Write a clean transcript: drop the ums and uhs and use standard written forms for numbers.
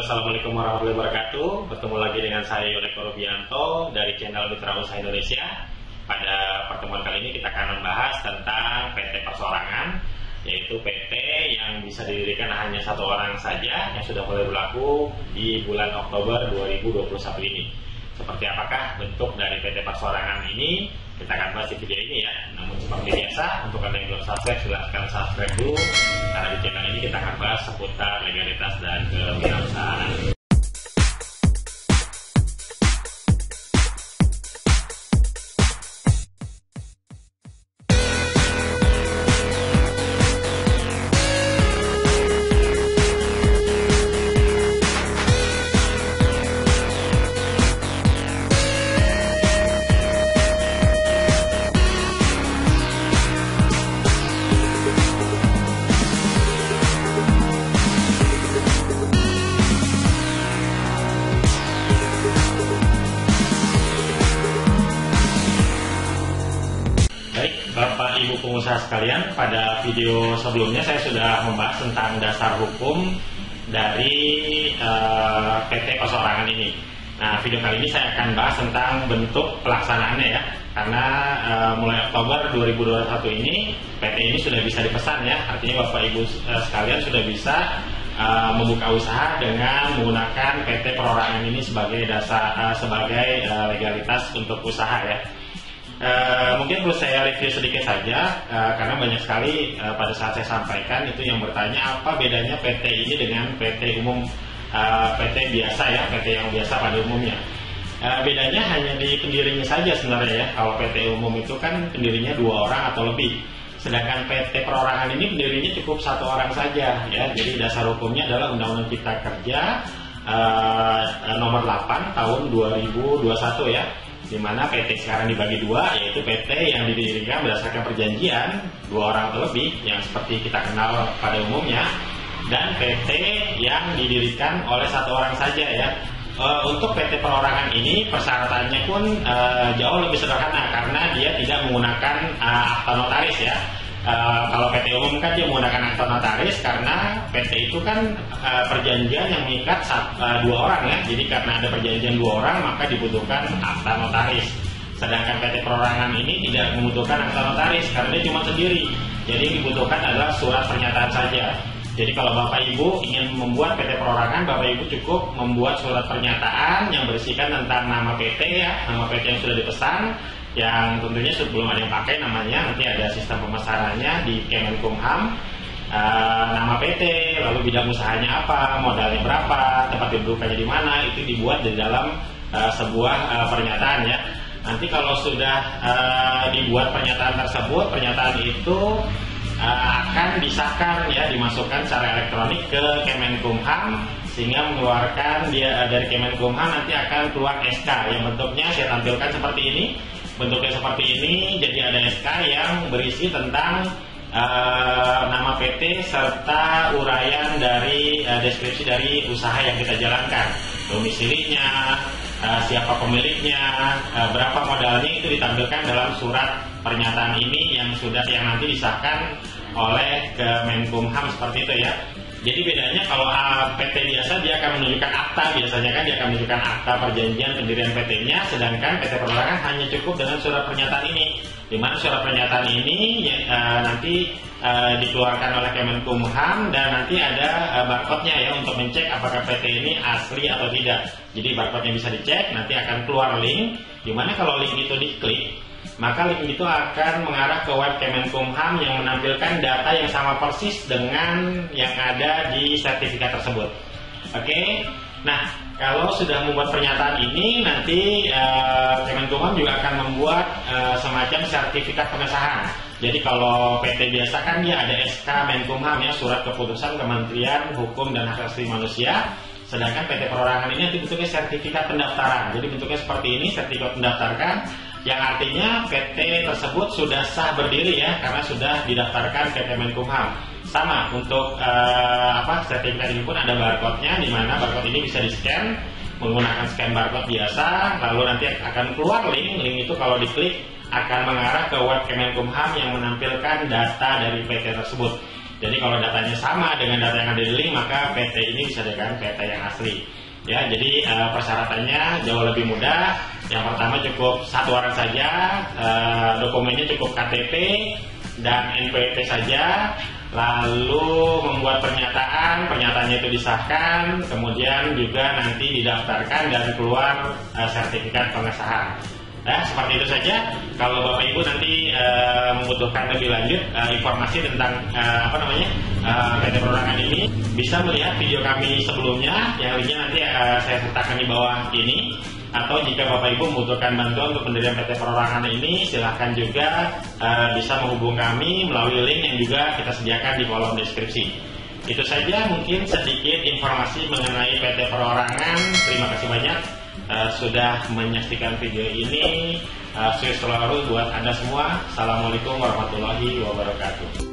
Assalamualaikum warahmatullahi wabarakatuh. Bertemu lagi dengan saya Yoneko Rubianto dari channel Mitra Usaha Indonesia. Pada pertemuan kali ini kita akan membahas tentang PT Perseorangan, yaitu PT yang bisa didirikan hanya satu orang saja yang sudah mulai berlaku di bulan Oktober 2021 ini. Seperti apakah bentuk dari PT Perseorangan ini? Kita akan bahas di video ini ya. Namun seperti biasa, untuk Anda yang belum subscribe, silahkan subscribe dulu. Karena di channel ini kita akan bahas seputar legalitas dan kewirausahaan. Bapak Ibu pengusaha sekalian, pada video sebelumnya saya sudah membahas tentang dasar hukum dari PT Perseorangan ini. Nah, video kali ini saya akan bahas tentang bentuk pelaksanaannya ya. Karena mulai Oktober 2021 ini PT ini sudah bisa dipesan ya. Artinya Bapak Ibu sekalian sudah bisa membuka usaha dengan menggunakan PT Perorangan ini sebagai dasar sebagai legalitas untuk usaha ya. Mungkin perlu saya review sedikit saja karena banyak sekali pada saat saya sampaikan itu yang bertanya apa bedanya PT ini dengan PT umum, PT biasa ya, PT yang biasa pada umumnya. Bedanya hanya di pendirinya saja sebenarnya ya. Kalau PT umum itu kan pendirinya 2 orang atau lebih, sedangkan PT Perorangan ini pendirinya cukup 1 orang saja ya. Jadi dasar hukumnya adalah Undang-Undang Cipta Kerja nomor 8 tahun 2021 ya, di mana PT sekarang dibagi 2, yaitu PT yang didirikan berdasarkan perjanjian 2 orang atau lebih yang seperti kita kenal pada umumnya, dan PT yang didirikan oleh 1 orang saja ya. Untuk PT Perorangan ini persyaratannya pun jauh lebih sederhana karena dia tidak menggunakan akta notaris ya. Kalau PT umum kan dia menggunakan akta notaris karena PT itu kan perjanjian yang mengikat 2 orang ya. Jadi karena ada perjanjian 2 orang maka dibutuhkan akta notaris. Sedangkan PT Perorangan ini tidak membutuhkan akta notaris karena dia cuma sendiri. Jadi yang dibutuhkan adalah surat pernyataan saja. Jadi kalau Bapak Ibu ingin membuat PT Perorangan, Bapak Ibu cukup membuat surat pernyataan yang berisikan tentang nama PT ya, nama PT yang sudah dipesan, yang tentunya sebelum ada yang pakai namanya, nanti ada sistem pemasarannya di Kemenkumham, nama PT, lalu bidang usahanya apa, modalnya berapa, tempat dudukannya di mana, itu dibuat di dalam sebuah pernyataan ya. Nanti kalau sudah dibuat pernyataan tersebut, pernyataan itu akan disahkan ya, dimasukkan secara elektronik ke Kemenkumham, sehingga mengeluarkan dia dari Kemenkumham nanti akan keluar SK yang bentuknya saya tampilkan seperti ini. Bentuknya seperti ini, jadi ada SK yang berisi tentang nama PT serta uraian dari deskripsi dari usaha yang kita jalankan, domisilinya, siapa pemiliknya, berapa modalnya, itu ditampilkan dalam surat pernyataan ini yang nanti disahkan oleh Kemenkumham seperti itu ya. Jadi bedanya kalau PT biasa dia akan menunjukkan akta, biasanya kan dia akan menunjukkan akta perjanjian pendirian PT-nya, sedangkan PT Perorangan hanya cukup dengan surat pernyataan ini, di mana surat pernyataan ini nanti dikeluarkan oleh Kemenkumham dan nanti ada barcode-nya ya untuk mencek apakah PT ini asli atau tidak. Jadi barcode-nya bisa dicek, nanti akan keluar link, di mana kalau link itu diklik, maka link itu akan mengarah ke web Kemenkumham yang menampilkan data yang sama persis dengan yang ada di sertifikat tersebut. Oke, nah kalau sudah membuat pernyataan ini, nanti Kemenkumham juga akan membuat semacam sertifikat pengesahan. Jadi kalau PT biasa kan dia ada SK Menkumham ya, surat keputusan Kementerian Hukum dan Hak Asasi Manusia. Sedangkan PT Perorangan ini nanti bentuknya sertifikat pendaftaran. Jadi bentuknya seperti ini, sertifikat pendaftarkan, yang artinya PT tersebut sudah sah berdiri ya, karena sudah didaftarkan ke Kemenkumham. Sama untuk sertifikat ini pun ada barcode-nya, di mana barcode ini bisa di-scan menggunakan scan barcode biasa, lalu nanti akan keluar link itu kalau diklik akan mengarah ke web Kemenkumham yang menampilkan data dari PT tersebut. Jadi kalau datanya sama dengan data yang ada di link, maka PT ini bisa dengan PT yang asli. Ya, jadi persyaratannya jauh lebih mudah. Yang pertama cukup 1 orang saja, dokumennya cukup KTP dan NPWP saja. Lalu membuat pernyataannya itu disahkan, kemudian juga nanti didaftarkan dan keluar sertifikat pengesahan. Nah, seperti itu saja. Kalau Bapak Ibu nanti membutuhkan lebih lanjut informasi tentang PT Perorangan ini, bisa melihat video kami sebelumnya, yang linknya nanti saya sertakan di bawah ini. Atau jika Bapak Ibu membutuhkan bantuan untuk pendirian PT Perorangan ini, silahkan juga bisa menghubung kami melalui link yang juga kita sediakan di kolom deskripsi. Itu saja mungkin sedikit informasi mengenai PT Perorangan. Terima kasih banyak sudah menyaksikan video ini. Sukses selalu buat Anda semua. Assalamualaikum warahmatullahi wabarakatuh.